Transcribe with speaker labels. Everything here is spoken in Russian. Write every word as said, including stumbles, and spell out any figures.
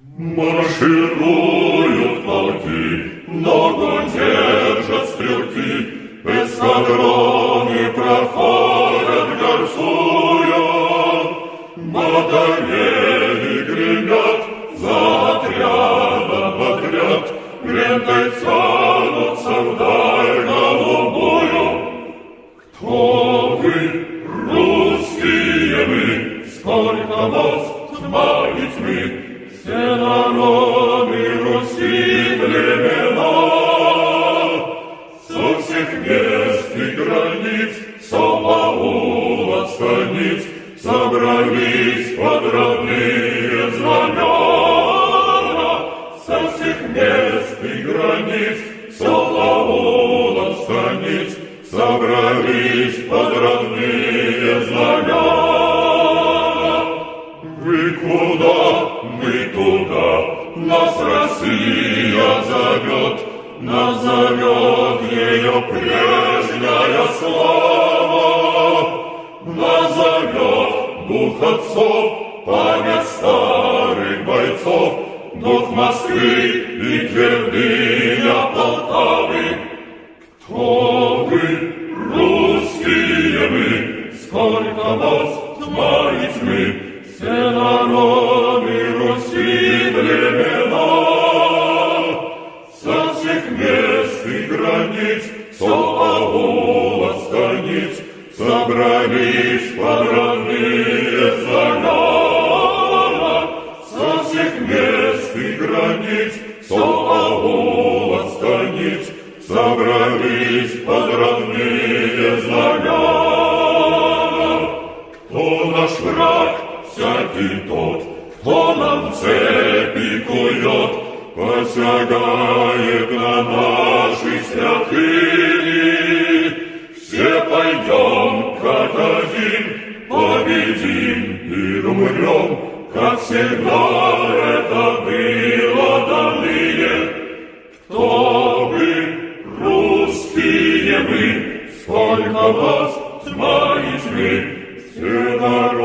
Speaker 1: Маршируют полки, ногу держат стрелки, эскадроны проходят, горцуя. Батареи гремят, за отрядом отряд, лентой тянутся вдаль голубую. Кто вы, русские мы, сколько вас, тьма и тьмы, все народы Руси племена, со всех мест и границ, со аулов станиц, собрались под родные знамена. Со всех мест и границ, со аулов станиц, собрались под родные знамена. Вы куда? Мы туда, нас Россия зовет, нас зовет ее прежняя слава. Нас зовет дух отцов, память старых бойцов, дух Москвы и твердыня Полтавы. Кто вы, русские мы, сколько вас, тьма и тьмы, все народы Руси племена, со всех мест и границ, со аулов станиц, собрались под родные знамена. Со всех мест и границ, со аулов станиц, собрались под родные знамена. Кто наш враг? Всякий тот, кто нам цепи кует, посягает на наши святыни. Все пойдем, как один, победим и умрем, как всегда это было давнее. Кто вы, русские мы, сколько вас, тьма и тьмы, все народы